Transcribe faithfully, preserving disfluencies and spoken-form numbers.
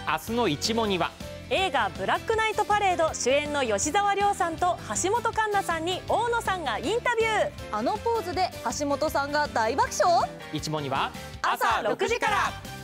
明日の一問には映画ブラックナイトパレード主演の吉沢亮さんと橋本環奈さんに大野さんがインタビュー。 あのポーズで橋本さんが大爆笑。 一問には朝ろくじから。